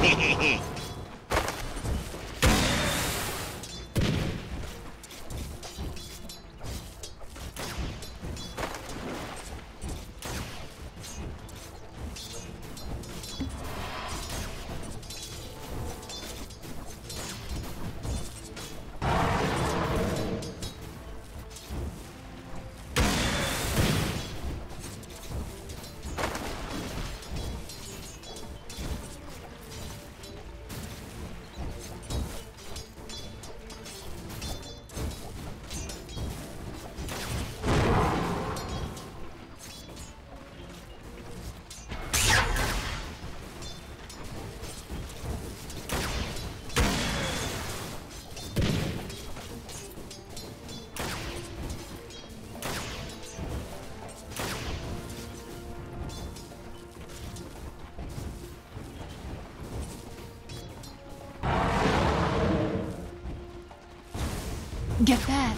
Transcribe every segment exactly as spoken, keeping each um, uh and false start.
Get back.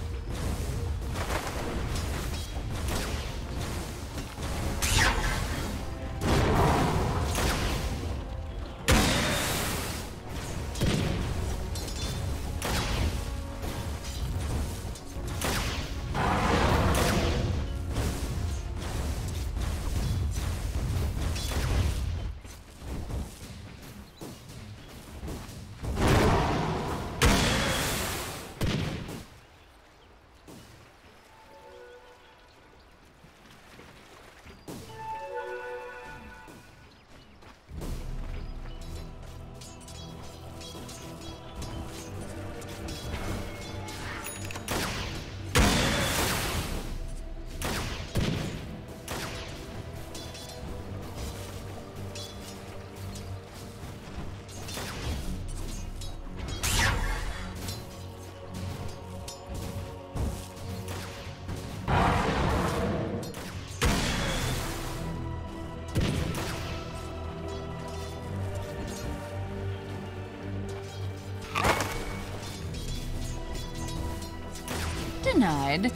Denied.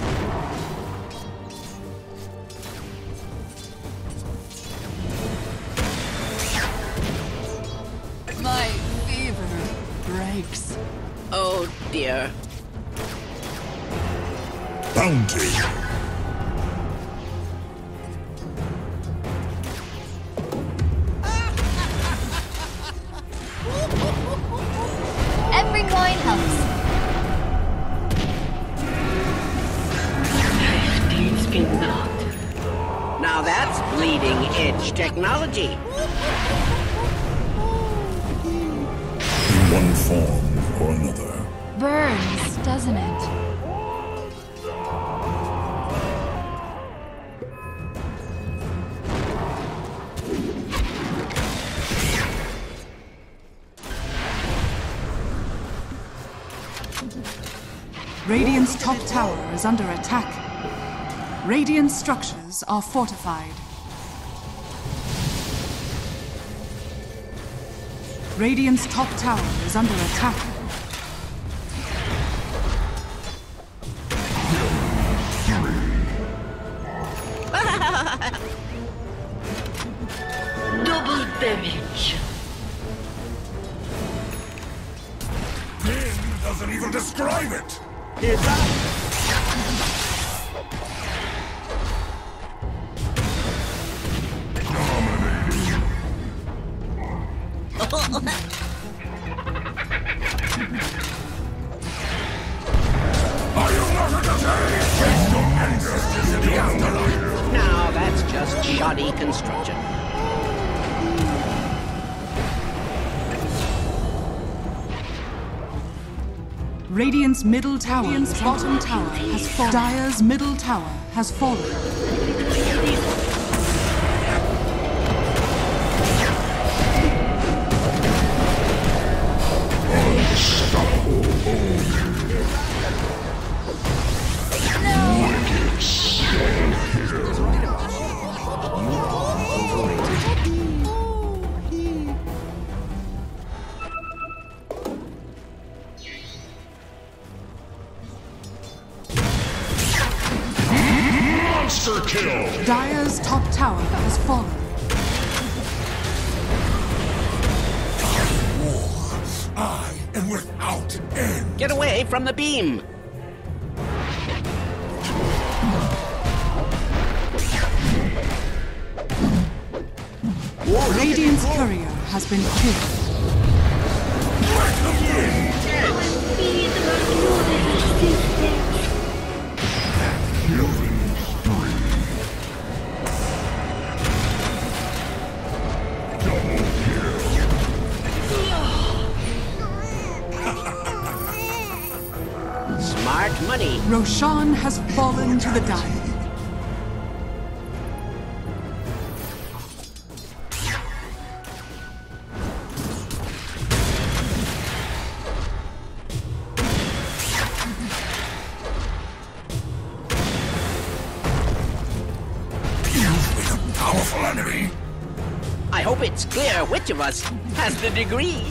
My fever breaks. Oh dear. Bounty. Every coin helps. Now that's bleeding edge technology. In one form or another. Burns, doesn't it? Radiant's top tower is under attack. Radiant structures are fortified. Radiant's top tower is under attack. Double damage. Name doesn't even describe it. It's up. Now that's just shoddy construction. Radiant's middle tower, Radiant's bottom tower has fallen. Dire's middle tower has fallen. Monster kill! Dire's top tower has fallen. without end. Get away from the beam! Radiant's courier has been killed. Smart money. Roshan has fallen to the Dagon. I hope it's clear which of us has the degree.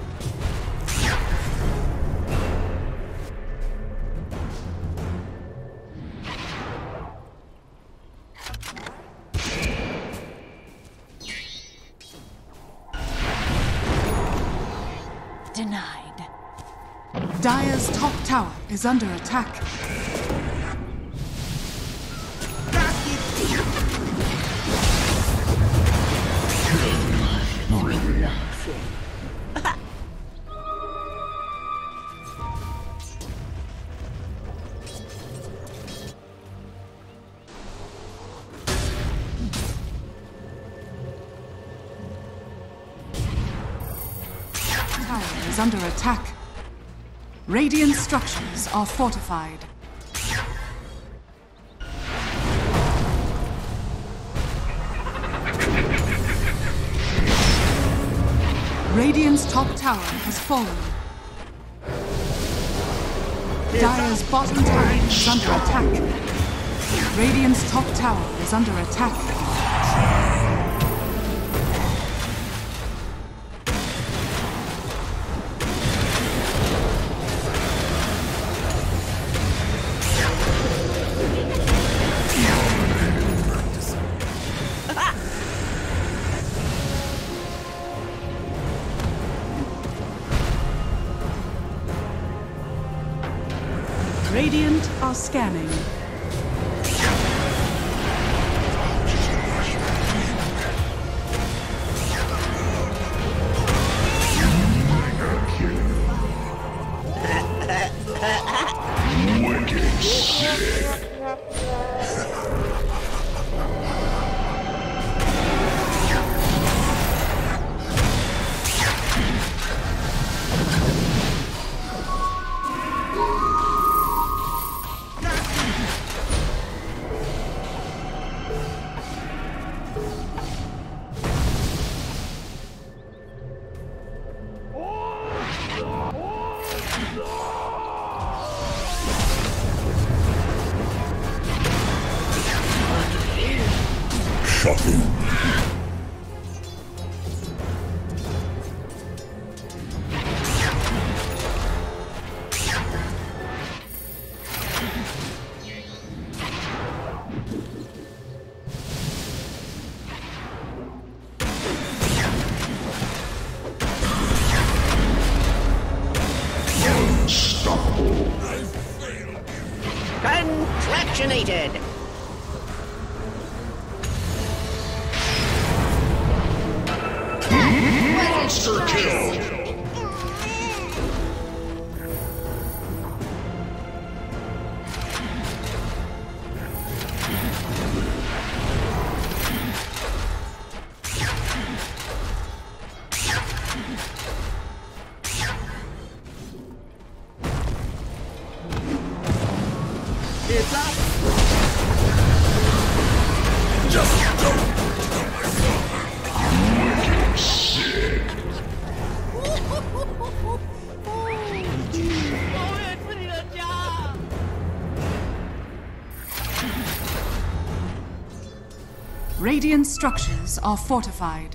Denied. Dire's top tower is under attack. Tower is under attack. Radiant structures are fortified. Radiant's top tower has fallen. Dire's bottom tower is under attack. Radiant's top tower is under attack. Radiant are scanning. Wicked sick. Shocking. Unstoppable. Contractionated. Monster kill! It's up. Just don't kill my father! Wicked sick. Radiant structures are fortified.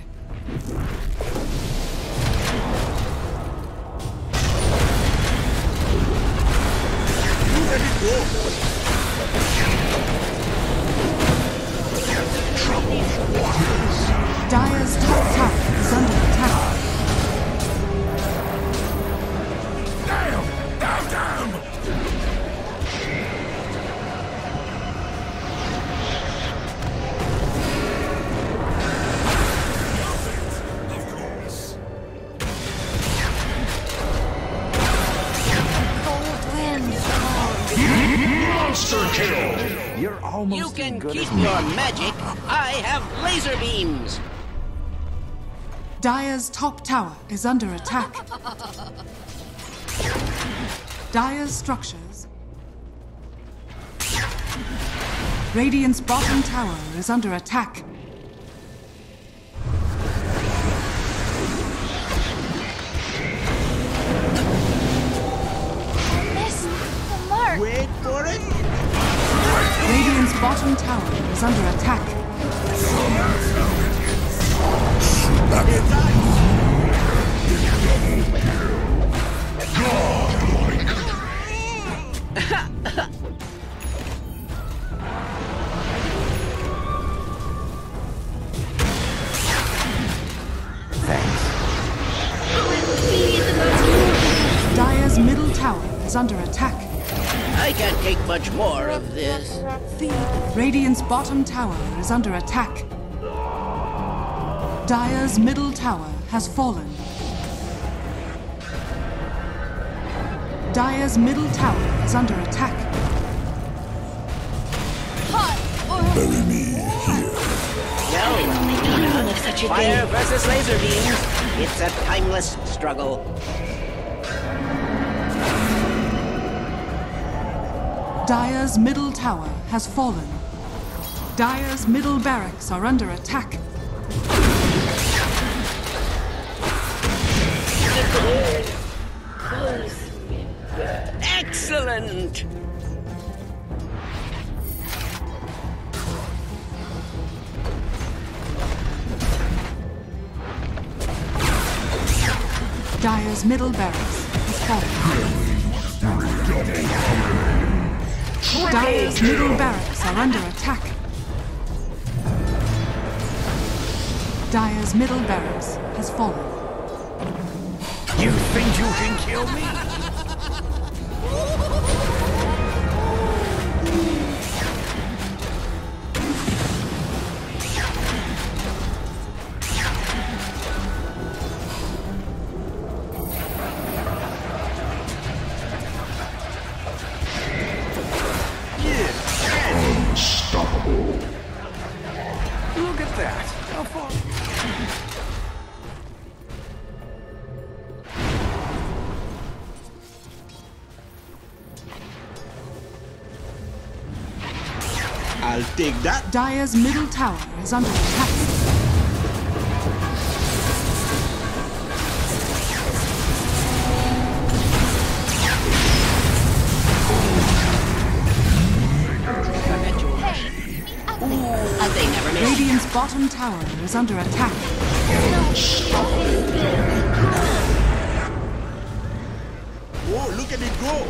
Dire's top tower is under attack. You're almost You as can good keep as me. your magic. I have laser beams. Dire's top tower is under attack. Dire's structures. Radiant's bottom tower is under attack. Missed the mark. Wait for it. Radiant's bottom tower is under attack. Dire's middle tower is under attack. I can't take much more of this. Radiant's bottom tower is under attack. Dire's middle tower has fallen. Dire's middle tower is under attack. Hot or Bury me here. No. Fire versus laser beams. It's a timeless struggle. Dire's middle tower has fallen. Dire's middle barracks are under attack. Excellent! Dire's middle barracks has fallen. Dire's middle barracks are under attack. Dire's middle barracks has fallen. You think you can kill me? Unstoppable. Look at that. How far? I'll take that. Dire's middle tower is under attack. Uh, they never miss. Radiant's bottom tower is under attack. Whoa, look at it go!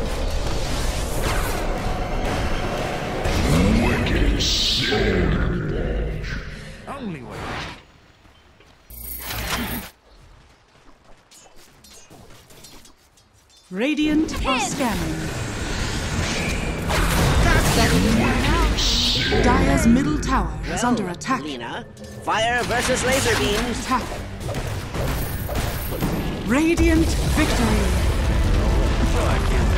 Wicked sick. Only way. Radiant are scanning. Dire's middle tower is Well, under attack. Lena, fire versus laser beams. Attack. Radiant victory. Well, I can't